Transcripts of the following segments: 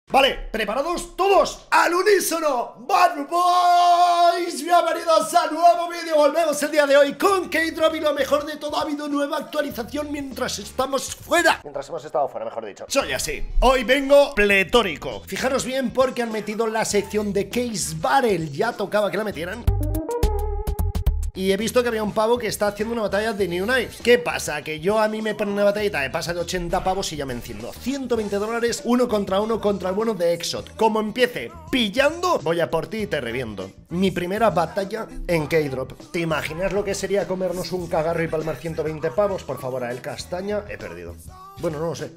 Vale, ¿preparados? ¡Todos! ¡Al unísono! ¡Bad Boys! Bienvenidos a nuevo vídeo. Volvemos el día de hoy con K-Drop y lo mejor de todo, ha habido nueva actualización mientras estamos fuera. Mientras hemos estado fuera, mejor dicho. Soy así. Hoy vengo pletórico. Fijaros bien porque han metido la sección de Case Battle. Ya tocaba que la metieran. Y he visto que había un pavo que está haciendo una batalla de New Knives. ¿Qué pasa? Que yo a mí me pone una batallita de pasa de 80 pavos y ya me enciendo. 120 dólares, uno contra el bueno de Exot. Como empiece pillando, voy a por ti y te reviento. Mi primera batalla en K-Drop. ¿Te imaginas lo que sería comernos un cagarro y palmar 120 pavos? Por favor, a el castaña, he perdido. Bueno, no lo sé.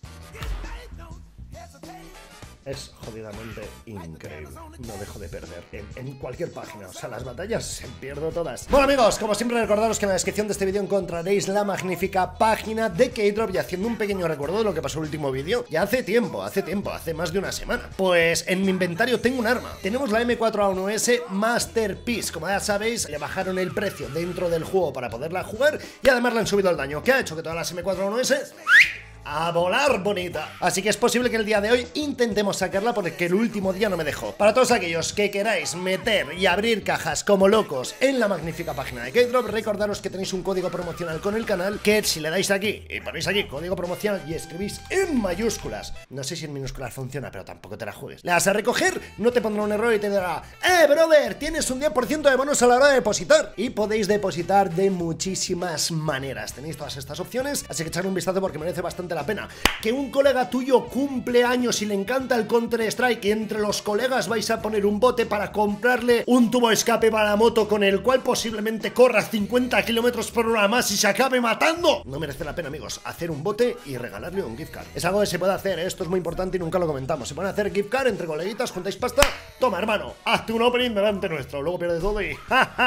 Es jodidamente increíble. No dejo de perder en cualquier página. O sea, las batallas se pierdo todas. Bueno, amigos, como siempre, recordaros que en la descripción de este vídeo encontraréis la magnífica página de K-Drop. Y haciendo un pequeño recuerdo de lo que pasó en el último vídeo, ya hace tiempo, hace más de una semana. Pues en mi inventario tengo un arma. Tenemos la M4A1S Masterpiece. Como ya sabéis, le bajaron el precio dentro del juego para poderla jugar y además le han subido el daño, que ha hecho que todas las M4A1S a volar bonita. Así que es posible que el día de hoy intentemos sacarla porque el último día no me dejó. Para todos aquellos que queráis meter y abrir cajas como locos en la magnífica página de K-Drop, recordaros que tenéis un código promocional con el canal, que si le dais aquí y ponéis aquí código promocional y escribís en mayúsculas, no sé si en minúsculas funciona, pero tampoco te la juegues, le das a recoger, no te pondrá un error y te dirá: brother, tienes un 10% de bonos a la hora de depositar. Y podéis depositar de muchísimas maneras. Tenéis todas estas opciones, así que echadle un vistazo porque merece bastante la pena. Que un colega tuyo cumple años y le encanta el Counter Strike y entre los colegas vais a poner un bote para comprarle un tubo escape para la moto con el cual posiblemente corra 50 km por hora más y se acabe matando. No merece la pena, amigos, hacer un bote y regalarle un gift card. Es algo que se puede hacer, esto es muy importante y nunca lo comentamos. Se pueden hacer gift card entre coleguitas, juntáis pasta, toma hermano, hazte un opening delante nuestro, luego pierdes todo y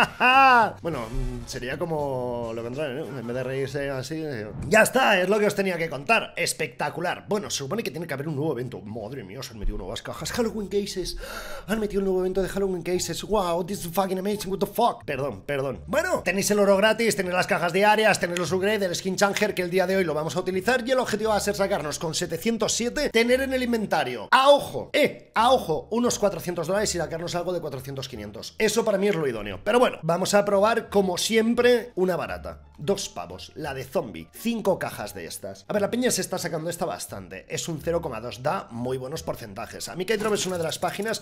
bueno, sería como lo contrario, ¿no? En vez de reírse así, ya está, es lo que os tenía que contar. Espectacular. Bueno, se supone que tiene que haber un nuevo evento. Madre mía, se han metido nuevas cajas. Halloween Cases. Han metido un nuevo evento de Halloween Cases. Wow, this is fucking amazing. What the fuck. Perdón. Bueno, tenéis el oro gratis, tenéis las cajas diarias, tenéis los upgrades del Skin Changer, que el día de hoy lo vamos a utilizar. Y el objetivo va a ser sacarnos con 707, tener en el inventario, a ojo, unos 400 dólares y sacarnos algo de 400-500. Eso para mí es lo idóneo. Pero bueno, vamos a probar, como siempre, una barata. 2 pavos, la de zombie. 5 cajas de estas. A ver, la peña se está sacando esta bastante. Es un 0,2, da muy buenos porcentajes. A mí K-Drop es una de las páginas.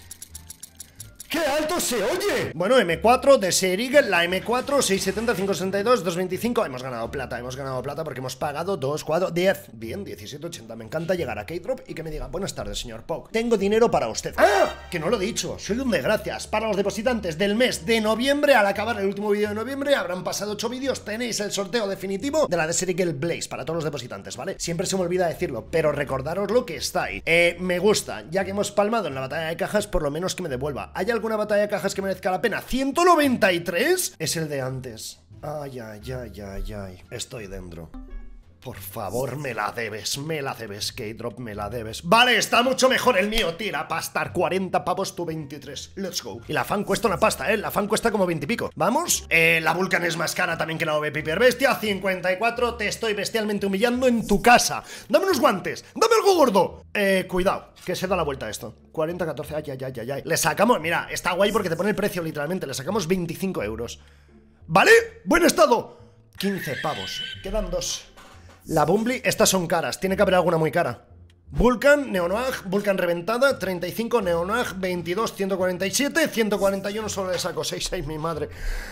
¡Qué alto se oye! Bueno, M4 de Ser Eagle, la M4, 670, 562, 225. Hemos ganado plata porque hemos pagado 2, 4, 10. Bien, 17,80. Me encanta llegar a K-Drop y que me diga: buenas tardes, señor Pog, tengo dinero para usted. ¡Ah! Que no lo he dicho, soy un de gracias. Para los depositantes del mes de noviembre, al acabar el último vídeo de noviembre, habrán pasado 8 vídeos, tenéis el sorteo definitivo de la de Ser Eagle Blaze para todos los depositantes, ¿vale? Siempre se me olvida decirlo, pero recordaros lo que está ahí. Me gusta, ya que hemos palmado en la batalla de cajas, por lo menos que me devuelva. ¿Hay alguna batalla de cajas que merezca la pena? 193 es el de antes. Ay. Estoy dentro. Por favor, me la debes, K-Drop, me la debes. Vale, está mucho mejor el mío, tira pasta, 40 pavos, tú 23, let's go. Y la fan cuesta una pasta, la fan cuesta como 20 y pico. ¿Vamos? La Vulcan es más cara también que la OV Piper Bestia, 54, te estoy bestialmente humillando en tu casa. Dame unos guantes, dame algo gordo. Cuidado, que se da la vuelta a esto. 40, 14, ay. Le sacamos, mira, está guay porque te pone el precio literalmente, le sacamos 25 euros. ¿Vale? Buen estado. 15 pavos, quedan 2. La Bumbly, estas son caras, tiene que haber alguna muy cara. Vulcan, Neonoag, Vulcan reventada, 35, Neonoag, 22, 147, 141, solo le saco 6, ay mi madre.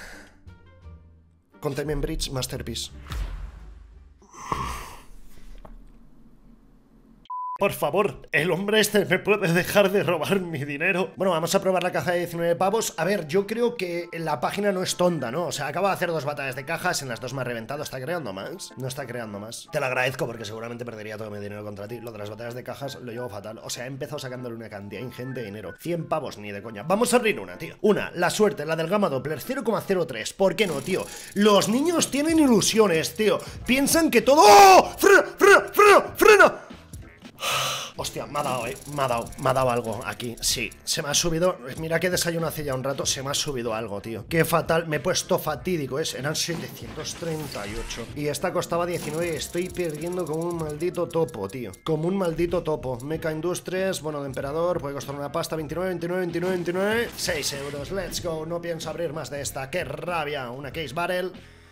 Containment Bridge, Masterpiece. Por favor, el hombre este me puede dejar de robar mi dinero. Bueno, vamos a probar la caja de 19 pavos. A ver, yo creo que la página no es tonta, ¿no? O sea, acaba de hacer 2 batallas de cajas, en las 2 me ha reventado. ¿Está creando más? No está creando más. Te lo agradezco porque seguramente perdería todo mi dinero contra ti. Lo de las batallas de cajas lo llevo fatal. O sea, he empezado sacándole una cantidad ingente de dinero. 100 pavos ni de coña. Vamos a abrir una, tío. Una, la suerte, la del Gamma Doppler, 0,03. ¿Por qué no, tío? Los niños tienen ilusiones, tío. Piensan que todo... ¡Oh! ¡Frena! Hostia, me ha dado, me ha dado algo aquí. Sí, se me ha subido. Mira que desayuno hace ya un rato. Se me ha subido algo, tío. Qué fatal. Me he puesto fatídico, eran 738. Y esta costaba 19. Estoy perdiendo como un maldito topo, tío. Como un maldito topo. Mecha Industries, bueno, de emperador. Puede costar una pasta. 29, 29, 29, 29. 6 euros. Let's go. No pienso abrir más de esta. Qué rabia. Una case barrel.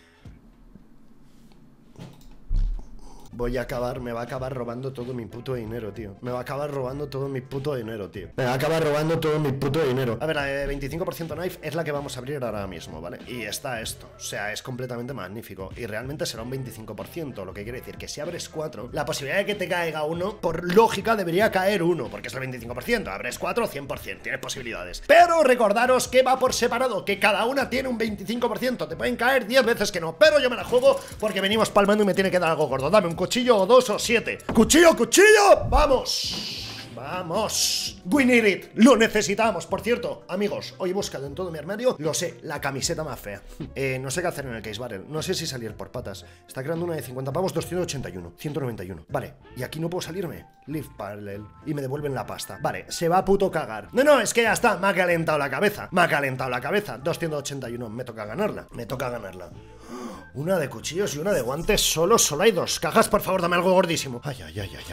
Voy a acabar, me va a acabar robando todo mi puto dinero, tío. Me va a acabar robando todo mi puto dinero, tío. Me va a acabar robando todo mi puto dinero. A ver, la de 25% knife es la que vamos a abrir ahora mismo, ¿vale? Y está esto. O sea, es completamente magnífico. Y realmente será un 25%, lo que quiere decir que si abres 4, la posibilidad de que te caiga uno, por lógica, debería caer 1, porque es el 25%. Abres 4, 100%, tienes posibilidades. Pero recordaros que va por separado, que cada una tiene un 25%. Te pueden caer 10 veces que no, pero yo me la juego porque venimos palmando y me tiene que dar algo gordo. Dame un cuchillo o 2 o 7. ¡Cuchillo, cuchillo! ¡Vamos! ¡Vamos! We need it. Lo necesitamos. Por cierto, amigos, hoy he buscado en todo mi armario, lo sé, la camiseta más fea. No sé qué hacer en el case barrel. No sé si salir por patas. Está creando una de 50 pavos, 281, 191. Vale, y aquí no puedo salirme. Leave parallel. Y me devuelven la pasta. Vale, se va a puto cagar. No, es que ya está. Me ha calentado la cabeza. Me ha calentado la cabeza. 281. Me toca ganarla. Me toca ganarla. Una de cuchillos y una de guantes. Solo hay 2 cajas. Por favor, dame algo gordísimo. Ay.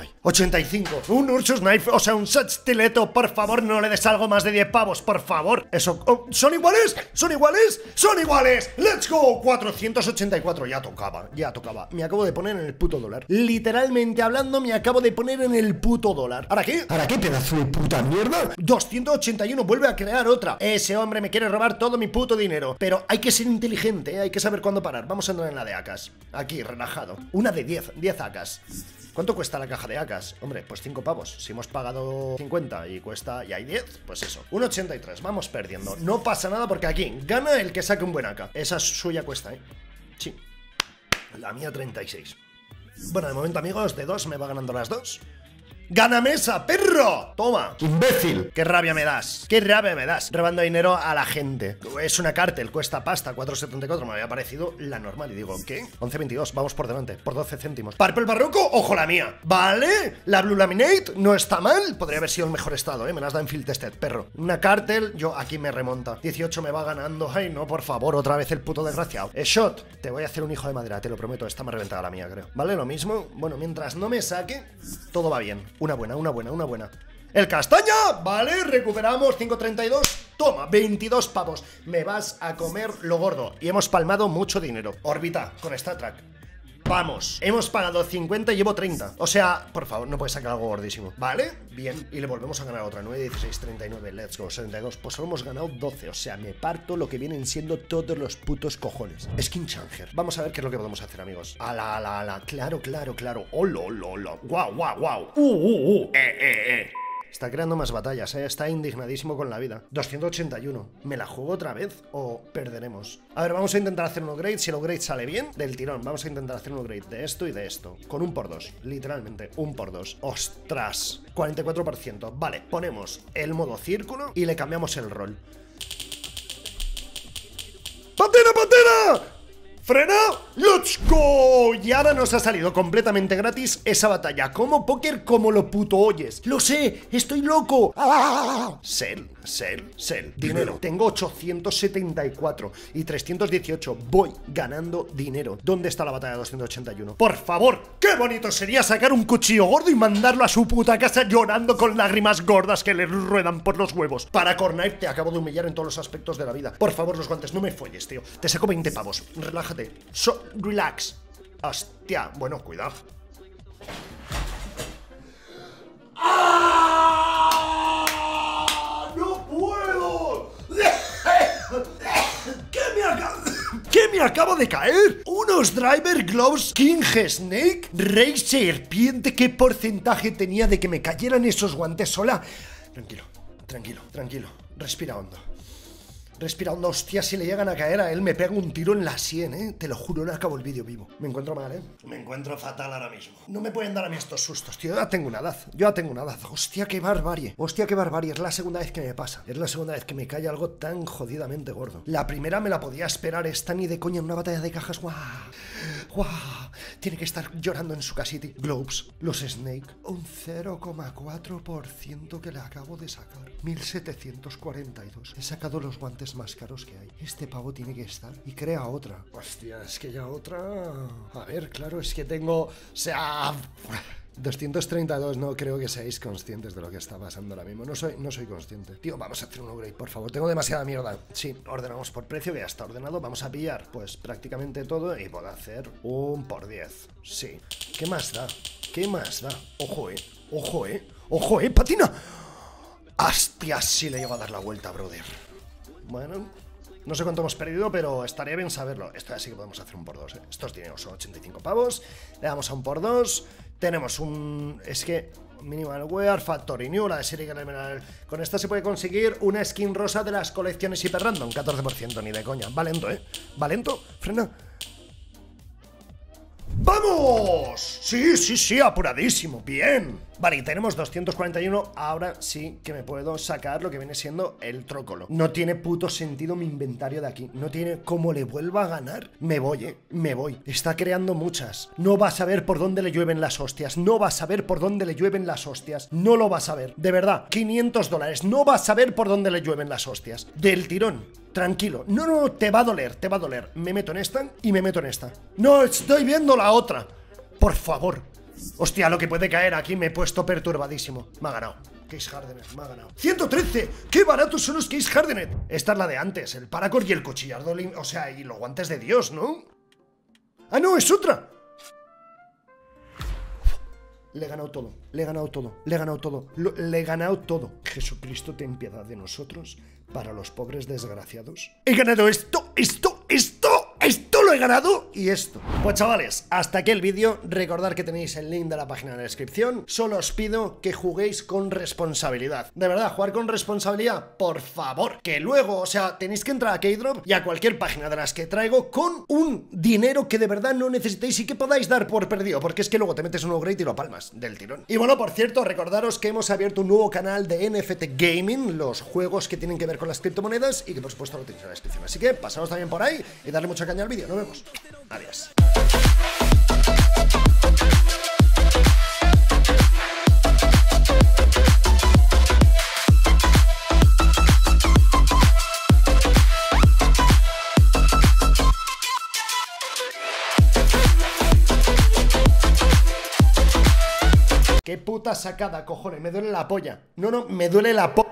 85. Un Ursus Knife. O sea, un set stiletto. Por favor, no le des algo más de 10 pavos. Por favor. Eso. Oh, ¿son iguales? ¿Son iguales? ¡Son iguales! ¡Let's go! 484. Ya tocaba. Ya tocaba. Me acabo de poner en el puto dólar. Literalmente hablando, me acabo de poner en el puto dólar. ¿Ahora qué? ¿Ahora qué pedazo de puta mierda? 281. Vuelve a crear otra. Ese hombre me quiere robar todo mi puto dinero. Pero hay que ser inteligente, ¿eh? Hay que saber cuándo parar. Vamos a entrar en la de AKs. Aquí, relajado. Una de 10 AKs. ¿Cuánto cuesta la caja de AKs? Hombre, pues 5 pavos. Si hemos pagado 50 y cuesta y hay 10, pues eso. 1,83. Vamos perdiendo. No pasa nada porque aquí gana el que saque un buen AK. Esa suya cuesta, ¿eh? Sí. La mía 36. Bueno, de momento, amigos, de 2 me va ganando las 2. ¡Gana mesa, perro! ¡Toma! ¡Imbécil! ¡Qué rabia me das! ¡Qué rabia me das! Robando dinero a la gente. Es una cártel, cuesta pasta, 4,74. Me había parecido la normal. Y digo, ¿qué? 11,22. Vamos por delante, por 12 céntimos. Purple Barroco, ojo la mía. ¿Vale? La Blue Laminate no está mal. Podría haber sido el mejor estado, ¿eh? Me las da en Field Tested, perro. Una cártel, yo aquí me remonta. 18 me va ganando. Ay, no, por favor, otra vez el puto desgraciado. Shot, te voy a hacer un hijo de madera, te lo prometo. Esta me ha reventado la mía, creo. ¿Vale? Lo mismo. Bueno, mientras no me saque, todo va bien. Una buena. ¡El castaña! Vale, recuperamos 5,32. Toma, 22 pavos. Me vas a comer lo gordo. Y hemos palmado mucho dinero. Órbita, con Star Trek. Vamos, hemos pagado 50 y llevo 30. O sea, por favor, no puedes sacar algo gordísimo. ¿Vale? Bien, y le volvemos a ganar otra. 9, 16, 39, let's go, 72. Pues solo hemos ganado 12, o sea, me parto lo que vienen siendo todos los putos cojones. Skin Changer. Vamos a ver qué es lo que podemos hacer, amigos. Ala. Claro. Hola. Guau. Está creando más batallas, ¿eh? Está indignadísimo con la vida. 281. ¿Me la juego otra vez o perderemos? A ver, vamos a intentar hacer un upgrade. Si el upgrade sale bien, del tirón. Vamos a intentar hacer un upgrade de esto y de esto. Con 1x2. Literalmente, 1x2. ¡Ostras! 44%. Vale, ponemos el modo círculo y le cambiamos el rol. ¡Patena! ¡Frena! ¡Let's go! Y ahora nos ha salido completamente gratis esa batalla. Como póker, como lo puto oyes. ¡Lo sé! ¡Estoy loco! ¡Ah! Sell. Dinero. Tengo 874 y 318. Voy ganando dinero. ¿Dónde está la batalla de 281? ¡Por favor! ¡Qué bonito sería sacar un cuchillo gordo y mandarlo a su puta casa llorando con lágrimas gordas que le ruedan por los huevos! Para Corknife te acabo de humillar en todos los aspectos de la vida. Por favor, los guantes, no me folles, tío. Te saco 20 pavos. Relájate. Relax. Hostia, bueno, cuidado. ¡Ah! ¡No puedo! ¿Qué me acabo de caer? Unos Driver Gloves King Snake Rey Serpiente. ¿Qué porcentaje tenía de que me cayeran esos guantes sola? Tranquilo. Respira hondo. Hostia, si le llegan a caer a él, me pego un tiro en la sien, ¿eh? Te lo juro, no acabo el vídeo vivo. Me encuentro mal, ¿eh? Me encuentro fatal ahora mismo. No me pueden dar a mí estos sustos, tío. Yo ya tengo una edad. Hostia, qué barbarie. Es la segunda vez que me pasa. Es la segunda vez que me cae algo tan jodidamente gordo. La primera me la podía esperar. Esta ni de coña en una batalla de cajas. ¡Guau! ¡Guau! Tiene que estar llorando en su casita. Globes, los Snake. Un 0,4% que le acabo de sacar. 1742. He sacado los guantes más caros que hay. Este pavo tiene que estar. Y crea otra. Hostia, es que ya otra... A ver, claro, es que tengo... O sea... 232, no creo que seáis conscientes de lo que está pasando ahora mismo. No soy consciente. Tío, vamos a hacer un upgrade, por favor. Tengo demasiada mierda. Sí, ordenamos por precio, que ya está ordenado. Vamos a pillar, pues, prácticamente todo y puedo hacer un por 10. Sí. ¿Qué más da? ¿Qué más da? Ojo, Ojo, Ojo, patina. Hostia, sí le llevo a dar la vuelta, brother. Bueno... No sé cuánto hemos perdido, pero estaría bien saberlo. Esto ya sí que podemos hacer un por 2, Estos dineros son 85 pavos. Le damos a un por 2. Tenemos un... Es que... Minimal Wear, Factory New, la de serie Mineral. Con esta se puede conseguir una skin rosa de las colecciones Hyper Random. 14%, ni de coña. Va lento, Va lento. Frena. ¡Vamos! Sí, apuradísimo. Bien. Vale, y tenemos 241. Ahora sí que me puedo sacar lo que viene siendo el trócolo. No tiene puto sentido mi inventario de aquí. No tiene... Como le vuelva a ganar, me voy, me voy. Está creando muchas. No vas a ver por dónde le llueven las hostias. No vas a ver por dónde le llueven las hostias. No lo vas a ver. De verdad, $500. No vas a ver por dónde le llueven las hostias. Del tirón. Tranquilo. No, te va a doler, te va a doler. Me meto en esta y me meto en esta. No, estoy viendo la otra. Por favor. Hostia, lo que puede caer aquí, me he puesto perturbadísimo. Me ha ganado. Case Hardenet, me ha ganado. ¡113! ¡Qué baratos son los Case Hardenet! Esta es la de antes, el Paracord y el cuchillardo, o sea, y los guantes de Dios, ¿no? ¡Ah, no! ¡Es otra! Le he ganado todo, le he ganado todo, le he ganado todo, le he ganado todo. Jesucristo, ten piedad de nosotros, para los pobres desgraciados. He ganado esto lo he ganado y esto. Pues chavales, hasta aquí el vídeo. Recordad que tenéis el link de la página en la descripción. Solo os pido que juguéis con responsabilidad. De verdad, jugar con responsabilidad, por favor. Que luego, o sea, tenéis que entrar a Keydrop y a cualquier página de las que traigo con un dinero que de verdad no necesitéis y que podáis dar por perdido, porque es que luego te metes un upgrade y lo palmas del tirón. Y bueno, por cierto, recordaros que hemos abierto un nuevo canal de NFT Gaming, los juegos que tienen que ver con las criptomonedas, y que por supuesto lo tenéis en la descripción. Así que pasaos también por ahí y darle mucha caña al vídeo. Nos vemos. Adiós. ¡Qué puta sacada, cojones! Me duele la polla. No, me duele la polla.